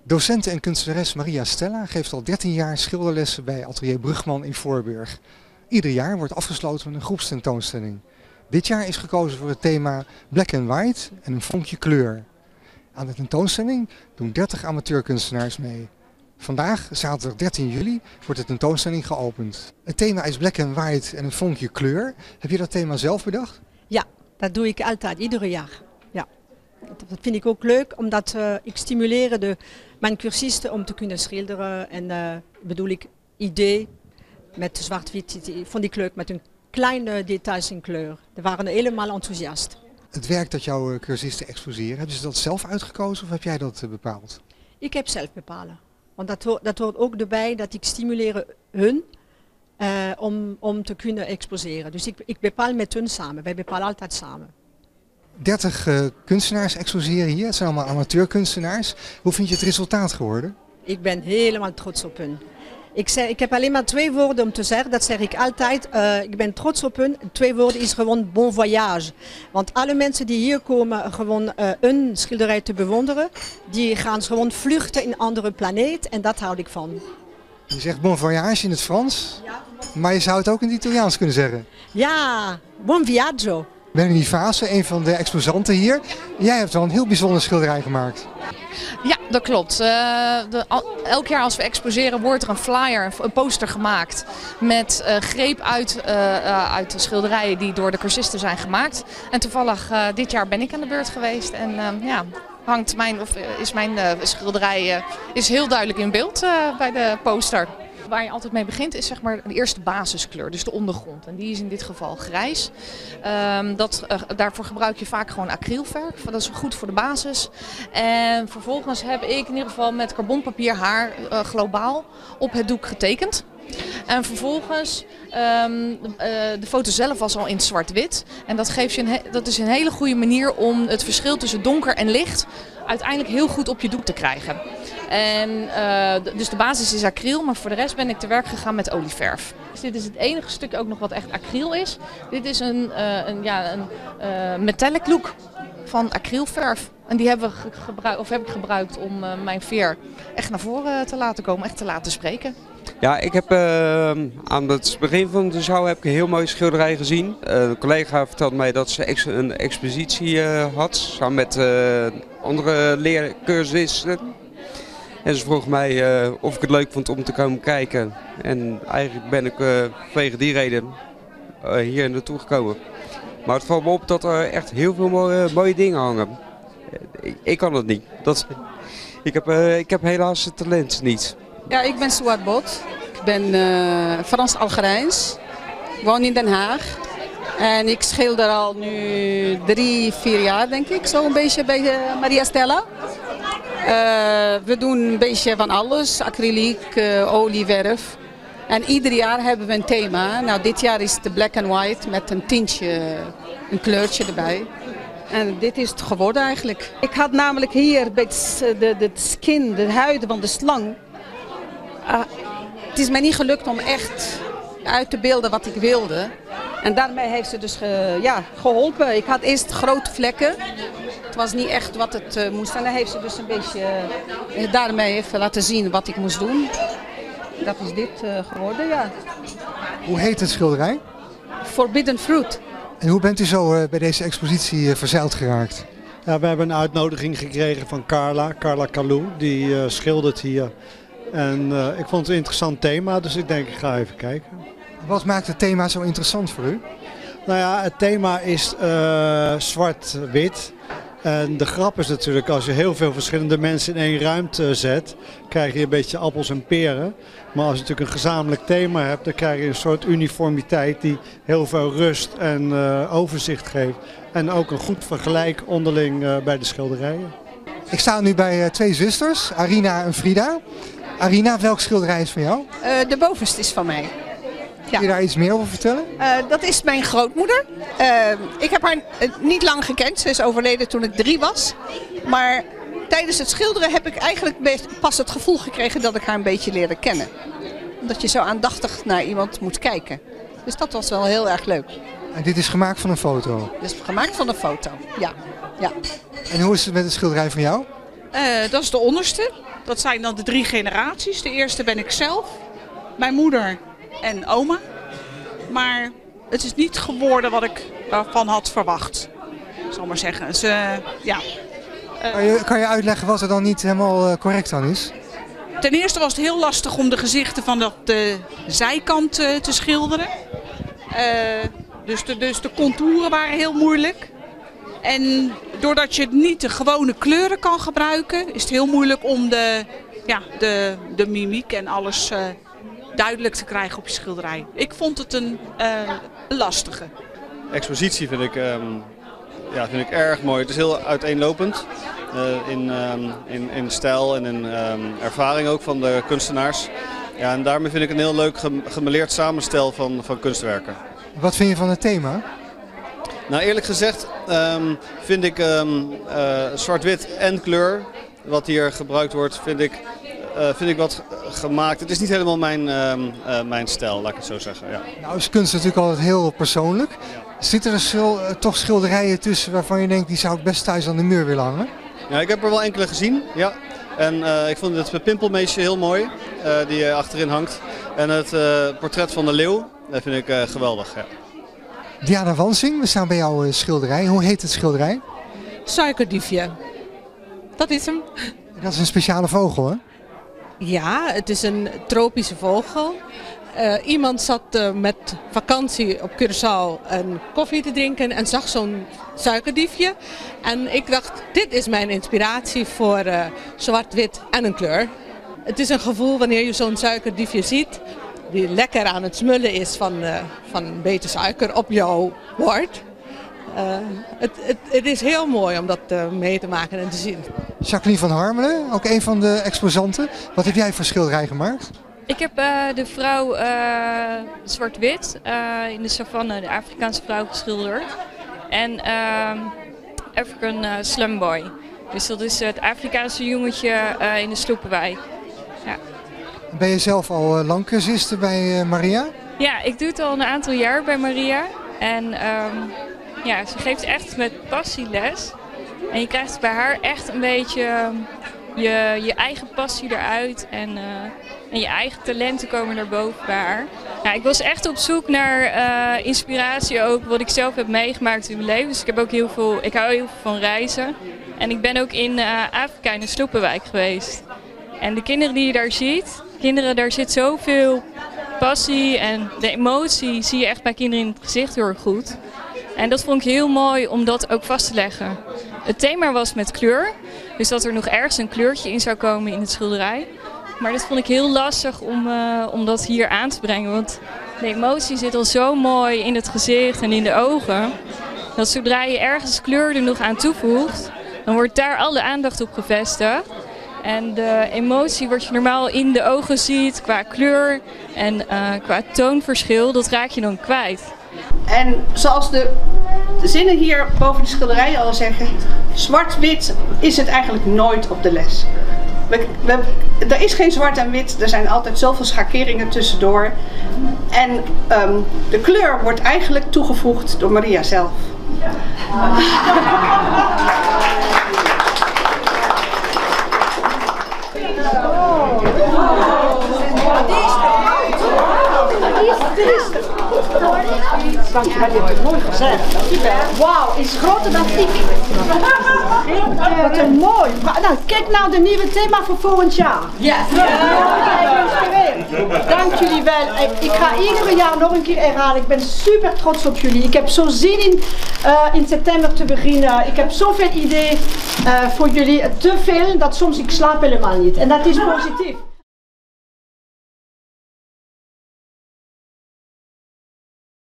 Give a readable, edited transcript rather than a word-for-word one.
Docent en kunstenares Maria Stella geeft al 13 jaar schilderlessen bij Atelier Brugman in Voorburg. Ieder jaar wordt afgesloten met een groepstentoonstelling. Dit jaar is gekozen voor het thema Black and White en een vonkje kleur. Aan de tentoonstelling doen 30 amateurkunstenaars mee. Vandaag, zaterdag 13 juli, wordt de tentoonstelling geopend. Het thema is Black and White en een vonkje kleur. Heb je dat thema zelf bedacht? Ja, dat doe ik altijd, iedere jaar. Ja. Dat vind ik ook leuk, omdat ik stimuleer mijn cursisten om te kunnen schilderen. En bedoel ik idee met zwart-wit, vond ik leuk, met een kleine details in kleur. Die waren helemaal enthousiast. Het werk dat jouw cursisten exposeren, hebben ze dat zelf uitgekozen of heb jij dat bepaald? Ik heb zelf bepalen. Want dat hoort ook erbij dat ik stimuleer hun om te kunnen exposeren. Dus ik bepaal met hun samen. Wij bepalen altijd samen. 30 kunstenaars exposeren hier. Het zijn allemaal amateurkunstenaars. Hoe vind je het resultaat geworden? Ik ben helemaal trots op hun. Ik heb alleen maar 2 woorden om te zeggen. Dat zeg ik altijd. Ik ben trots op hun. 2 woorden is gewoon bon voyage. Want alle mensen die hier komen gewoon een schilderij te bewonderen, die gaan gewoon vluchten in een andere planeet. En dat houd ik van. Je zegt bon voyage in het Frans, maar je zou het ook in het Italiaans kunnen zeggen. Ja, buon viaggio. Melanie Vaassen, een van de exposanten hier. Jij hebt wel een heel bijzonder schilderij gemaakt. Ja, dat klopt. Elk jaar als we exposeren wordt er een flyer, een poster gemaakt met greep uit de schilderijen die door de cursisten zijn gemaakt. En toevallig dit jaar ben ik aan de beurt geweest en is mijn schilderij is heel duidelijk in beeld bij de poster. Waar je altijd mee begint is zeg maar de eerste basiskleur, dus de ondergrond. En die is in dit geval grijs. Daarvoor gebruik je vaak gewoon acrylverf. Dat is goed voor de basis. En vervolgens heb ik in ieder geval met carbonpapier haar globaal op het doek getekend. En vervolgens, de foto zelf was al in zwart-wit. En dat is een hele goede manier om het verschil tussen donker en licht uiteindelijk heel goed op je doek te krijgen. En dus de basis is acryl, maar voor de rest ben ik te werk gegaan met olieverf. Dus dit is het enige stuk ook nog wat echt acryl is. Dit is een metallic look van acrylverf. En die heb ik gebruikt om mijn veer echt naar voren te laten komen, echt te laten spreken. Ja, ik heb aan het begin van de show heb ik een heel mooie schilderij gezien. Een collega vertelde mij dat ze een expositie had, samen met andere leercursisten. En ze vroeg mij of ik het leuk vond om te komen kijken. En eigenlijk ben ik vanwege die reden hier naartoe gekomen. Maar het valt me op dat er echt heel veel mooie dingen hangen. Ik kan het niet. Ik heb helaas het talent niet. Ja, ik ben Suat Bot. Ik ben Frans-Algerijns. Ik woon in Den Haag. En ik schilder al nu 3-4 jaar denk ik, zo een beetje bij Maria Stella. We doen een beetje van alles, acryliek, olieverf. En ieder jaar hebben we een thema. Nou, dit jaar is het black and white met een tintje, een kleurtje erbij. En dit is het geworden eigenlijk. Ik had namelijk hier bij de skin, de huid van de slang. Het is mij niet gelukt om echt uit te beelden wat ik wilde. En daarmee heeft ze dus geholpen. Ik had eerst grote vlekken. Het was niet echt wat het moest. En dan heeft ze dus een beetje daarmee even laten zien wat ik moest doen. Dat is dit geworden, ja. Hoe heet het schilderij? Forbidden Fruit. En hoe bent u zo bij deze expositie verzeild geraakt? Ja, we hebben een uitnodiging gekregen van Carla Kalou. Die schildert hier. En ik vond het een interessant thema, dus ik denk ik ga even kijken. Wat maakt het thema zo interessant voor u? Nou ja, het thema is zwart-wit. En de grap is natuurlijk, als je heel veel verschillende mensen in één ruimte zet, krijg je een beetje appels en peren. Maar als je natuurlijk een gezamenlijk thema hebt, dan krijg je een soort uniformiteit die heel veel rust en overzicht geeft. En ook een goed vergelijk onderling bij de schilderijen. Ik sta nu bij 2 zusters, Arina en Frida. Arina, welk schilderij is van jou? De bovenste is van mij. Kun je daar iets meer over vertellen? Dat is mijn grootmoeder. Ik heb haar niet lang gekend. Ze is overleden toen ik 3 was. Maar tijdens het schilderen heb ik eigenlijk pas het gevoel gekregen dat ik haar een beetje leerde kennen. Omdat je zo aandachtig naar iemand moet kijken. Dus dat was wel heel erg leuk. En dit is gemaakt van een foto? Dus gemaakt van een foto, ja. En hoe is het met het schilderij van jou? Dat is de onderste. Dat zijn dan de 3 generaties. De eerste ben ik zelf, mijn moeder en oma. Maar het is niet geworden wat ik ervan had verwacht, zal ik maar zeggen. Dus, ja. Kan je uitleggen wat er dan niet helemaal correct aan is? Ten eerste was het heel lastig om de gezichten van de zijkant te schilderen. Dus de contouren waren heel moeilijk. En doordat je niet de gewone kleuren kan gebruiken, is het heel moeilijk om de mimiek en alles duidelijk te krijgen op je schilderij. Ik vond het een lastige. Expositie vind ik erg mooi. Het is heel uiteenlopend in stijl en in ervaring ook van de kunstenaars. Ja, en daarmee vind ik een heel leuk gemêleerd samenstel van kunstwerken. Wat vind je van het thema? Nou, eerlijk gezegd vind ik zwart-wit en kleur, wat hier gebruikt wordt, vind ik wat gemaakt. Het is niet helemaal mijn stijl, laat ik het zo zeggen. Ja. Nou is kunst natuurlijk altijd heel persoonlijk. Ja. Zitten er toch schilderijen tussen waarvan je denkt, die zou ik best thuis aan de muur willen hangen? Ja, ik heb er wel enkele gezien, ja. En ik vond het pimpelmeisje heel mooi, die achterin hangt. En het portret van de leeuw, dat vind ik geweldig. Ja. Diana Wansing, we staan bij jouw schilderij. Hoe heet het schilderij? Suikerdiefje. Dat is hem. Dat is een speciale vogel, hè? Ja, het is een tropische vogel. Iemand zat met vakantie op Curaçao een koffie te drinken en zag zo'n suikerdiefje. En ik dacht, dit is mijn inspiratie voor zwart-wit en een kleur. Het is een gevoel wanneer je zo'n suikerdiefje ziet, die lekker aan het smullen is van een beetje suiker op jouw bord. Het is heel mooi om dat mee te maken en te zien. Jacqueline van Harmelen, ook een van de exposanten. Wat heb jij voor schilderij gemaakt? Ik heb de vrouw zwart-wit in de savanne, de Afrikaanse vrouw, geschilderd. En African Slumboy. Dus dat is het Afrikaanse jongetje in de sloepenwei. Ja. Ben je zelf al lang cursiste bij Maria? Ja, ik doe het al een aantal jaar bij Maria. En ja, ze geeft echt met passie les. En je krijgt bij haar echt een beetje je eigen passie eruit. En je eigen talenten komen naar boven bij haar. Ja, ik was echt op zoek naar inspiratie ook, wat ik zelf heb meegemaakt in mijn leven. Dus ik hou heel veel van reizen. En ik ben ook in Afrika in de Sloepenwijk geweest. En de kinderen die je daar ziet, daar zit zoveel passie en de emotie zie je echt bij kinderen in het gezicht heel erg goed. En dat vond ik heel mooi om dat ook vast te leggen. Het thema was met kleur, dus dat er nog ergens een kleurtje in zou komen in het schilderij. Maar dat vond ik heel lastig om dat hier aan te brengen, want de emotie zit al zo mooi in het gezicht en in de ogen. Dat zodra je ergens kleur er nog aan toevoegt, dan wordt daar al de aandacht op gevestigd. En de emotie wat je normaal in de ogen ziet qua kleur en qua toonverschil, dat raak je dan kwijt. En zoals de zinnen hier boven de schilderijen al zeggen, zwart-wit is het eigenlijk nooit op de les. Er is geen zwart en wit, er zijn altijd zoveel schakeringen tussendoor. En de kleur wordt eigenlijk toegevoegd door Maria zelf. Dankjewel, je hebt het mooi gezegd. Wauw, is groter dan ik. Wat een mooi. Nou, kijk nou de nieuwe thema voor volgend jaar. Ja. Dank jullie wel. Ik ga iedere jaar nog een keer herhalen. Ik ben super trots op jullie. Ik heb zo zin in september te beginnen. Ik heb zoveel ideeën voor jullie. Te veel dat soms ik slaap helemaal niet. En dat is positief.